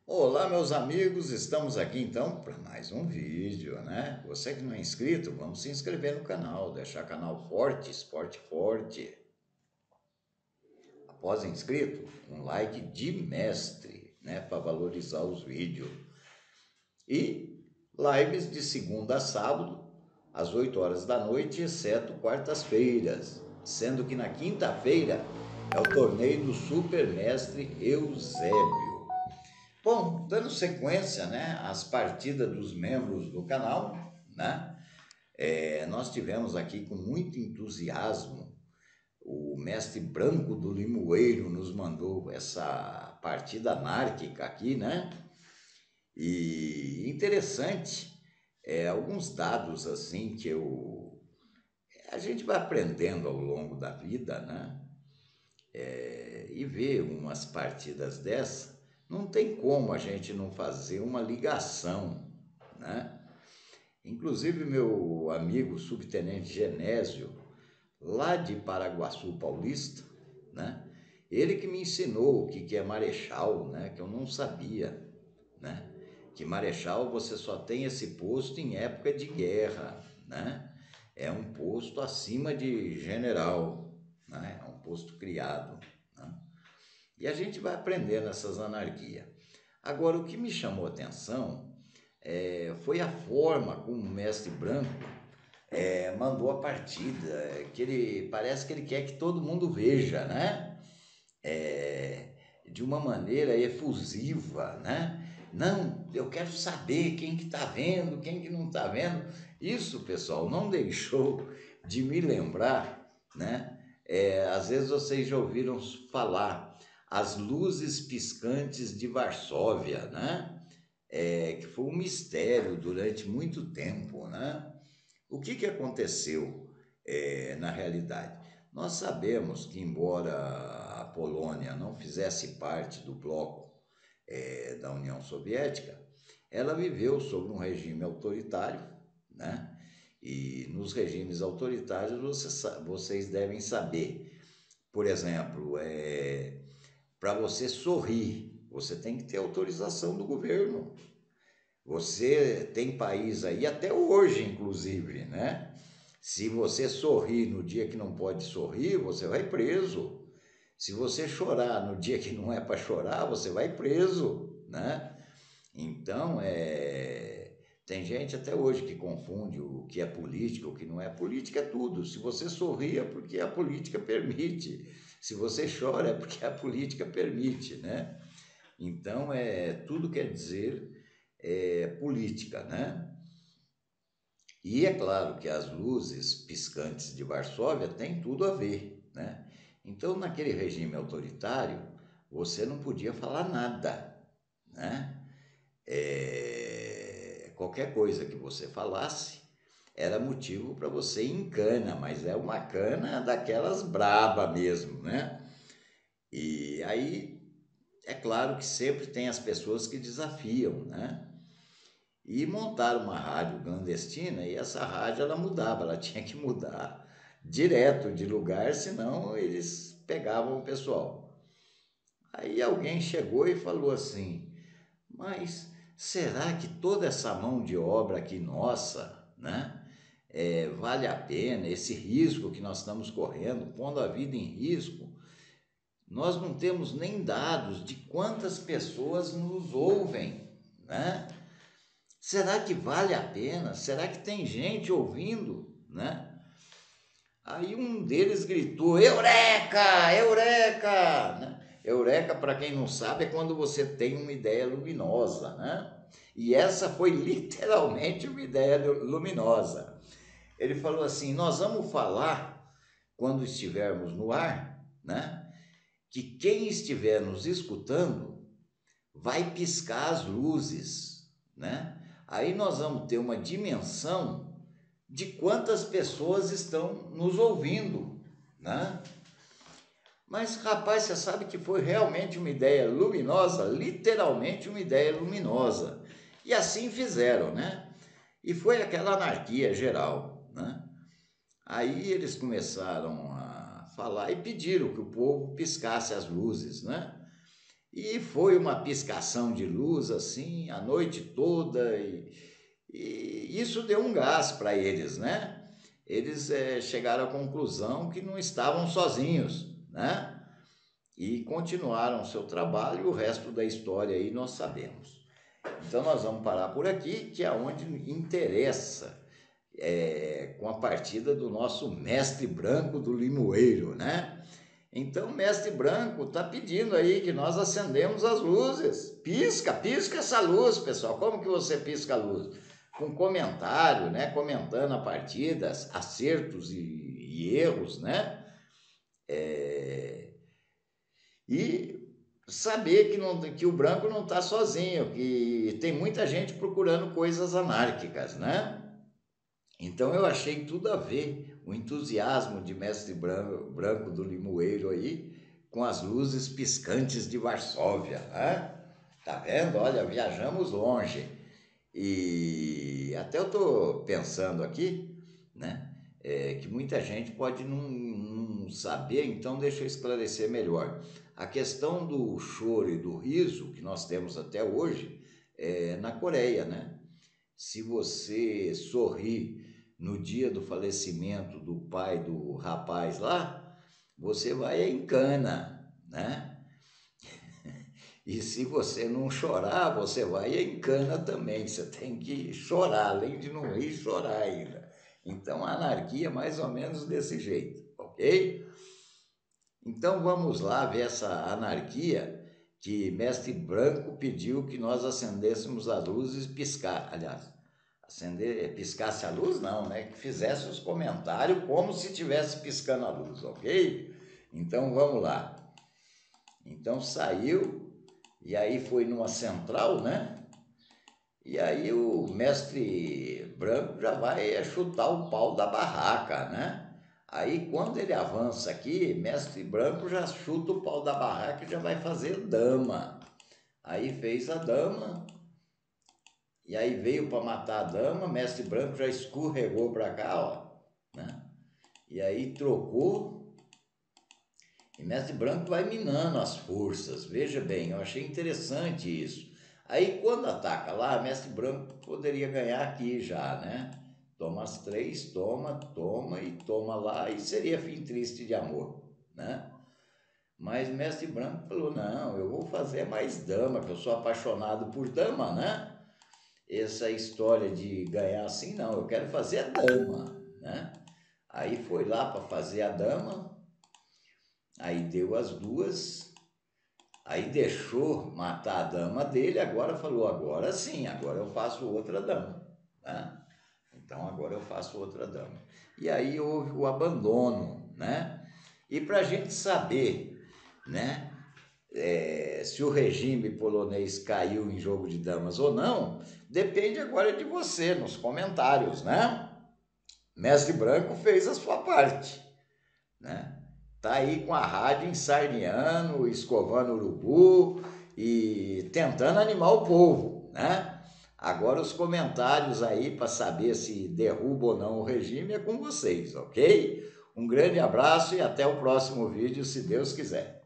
Olá, meus amigos, estamos aqui então para mais um vídeo, né? Você que não é inscrito, vamos se inscrever no canal, deixar o canal forte, esporte forte. Após inscrito, um like de mestre, né? Para valorizar os vídeos. E lives de segunda a sábado, às 8 horas da noite, exceto quartas-feiras. Sendo que na quinta-feira é o torneio do Super Mestre Eusébio. Bom, dando sequência, né, às partidas dos membros do canal, né, nós tivemos aqui com muito entusiasmo, o mestre Branco do Limoeiro nos mandou essa partida anárquica aqui, né, e interessante, alguns dados assim que a gente vai aprendendo ao longo da vida, né, e ver umas partidas dessa, não tem como a gente não fazer uma ligação, né? Inclusive meu amigo subtenente Genésio, lá de Paraguaçu Paulista, né? Ele que me ensinou o que é marechal, né? Que eu não sabia, né? Que marechal você só tem esse posto em época de guerra, né? É um posto acima de general, né? É um posto criado, né? E a gente vai aprendendo essas anarquias. Agora, o que me chamou a atenção foi a forma como o mestre Branco mandou a partida, que ele parece que ele quer que todo mundo veja, né? De uma maneira efusiva, né? Não, eu quero saber quem que está vendo, quem que não está vendo. Isso, pessoal, não deixou de me lembrar, né? Às vezes vocês já ouviram falar as luzes piscantes de Varsóvia, né? Que foi um mistério durante muito tempo, né? O que aconteceu na realidade? Nós sabemos que, embora a Polônia não fizesse parte do bloco da União Soviética, ela viveu sob um regime autoritário, né? E nos regimes autoritários vocês devem saber, por exemplo, para você sorrir, você tem que ter autorização do governo. Você tem país aí, até hoje, inclusive, né? Se você sorrir no dia que não pode sorrir, você vai preso. Se você chorar no dia que não é para chorar, você vai preso, né? Então, tem gente até hoje que confunde o que é política, o que não é. Política é tudo. Se você sorri é porque a política permite. Se você chora é porque a política permite, né? Então, tudo quer dizer política, né? E é claro que as luzes piscantes de Varsóvia têm tudo a ver, né? Então, naquele regime autoritário, você não podia falar nada, né? Qualquer coisa que você falasse era motivo para você ir em cana, mas é uma cana daquelas braba mesmo, né? E aí, é claro que sempre tem as pessoas que desafiam, né? E montaram uma rádio clandestina e essa rádio ela mudava, ela tinha que mudar direto de lugar, senão eles pegavam o pessoal. Aí alguém chegou e falou assim, mas será que toda essa mão de obra aqui nossa, né, vale a pena esse risco que nós estamos correndo, pondo a vida em risco? Nós não temos nem dados de quantas pessoas nos ouvem, né? Será que vale a pena? Será que tem gente ouvindo, né? Aí um deles gritou: Eureka! Eureka! Né? Eureka, para quem não sabe, é quando você tem uma ideia luminosa, né? E essa foi literalmente uma ideia luminosa. Ele falou assim: nós vamos falar quando estivermos no ar, né? Que quem estiver nos escutando vai piscar as luzes, né? Aí nós vamos ter uma dimensão de quantas pessoas estão nos ouvindo, né? Mas, rapaz, você sabe que foi realmente uma ideia luminosa, literalmente uma ideia luminosa. E assim fizeram, né? E foi aquela anarquia geral, né? Aí eles começaram a falar e pediram que o povo piscasse as luzes, né? E foi uma piscação de luz assim a noite toda, e isso deu um gás para eles, né? Eles chegaram à conclusão que não estavam sozinhos, né? E continuaram o seu trabalho, e o resto da história aí nós sabemos. Então nós vamos parar por aqui, que é onde interessa, com a partida do nosso mestre branco do Limoeiro, né? Então o mestre branco está pedindo aí que nós acendemos as luzes. Pisca, pisca essa luz, pessoal. Como que você pisca a luz? Com comentário, né? Comentando a partida, acertos e erros, né? E saber que o branco não está sozinho, que tem muita gente procurando coisas anárquicas, né? Então eu achei tudo a ver o entusiasmo de mestre branco do Limoeiro aí com as luzes piscantes de Varsóvia, né? Tá vendo? Olha, viajamos longe. E até eu tô pensando aqui, né? Que muita gente pode não saber, então deixa eu esclarecer melhor. A questão do choro e do riso que nós temos até hoje é na Coreia, né? Se você sorrir no dia do falecimento do pai do rapaz lá, você vai em cana, né? E se você não chorar, você vai em cana também. Você tem que chorar, além de não rir, chorar ainda. Então a anarquia é mais ou menos desse jeito, ok? Então vamos lá ver essa anarquia que Mestre Branco pediu que nós acendêssemos as luzes e piscar. Aliás, piscasse a luz não, né? Que fizesse os comentários como se estivesse piscando a luz, ok? Então vamos lá. Então saiu, e aí foi numa central, né? E aí o mestre branco já vai chutar o pau da barraca, né? Aí quando ele avança aqui, mestre branco já chuta o pau da barraca e já vai fazer dama. Aí fez a dama, e aí veio para matar a dama, mestre branco já escorregou para cá, ó, né? E aí trocou, e mestre branco vai minando as forças. Veja bem, eu achei interessante isso. Aí quando ataca lá, mestre branco poderia ganhar aqui já, né? Toma as três, toma e toma lá, e seria fim triste de amor, né? Mas mestre branco falou, não, eu vou fazer mais dama, que eu sou apaixonado por dama, né? Essa história de ganhar assim, não, eu quero fazer a dama, né? Aí foi lá para fazer a dama, aí deu as duas, aí deixou matar a dama dele, agora falou, agora sim, agora eu faço outra dama, né? Então agora eu faço outra dama. E aí houve o abandono, né? E para a gente saber, né, se o regime polonês caiu em jogo de damas ou não, depende agora de você nos comentários, né? Mestre Branco fez a sua parte, né? Tá aí com a rádio ensardeando, escovando urubu e tentando animar o povo, né? Agora os comentários aí para saber se derruba ou não o regime é com vocês, ok? Um grande abraço e até o próximo vídeo, se Deus quiser.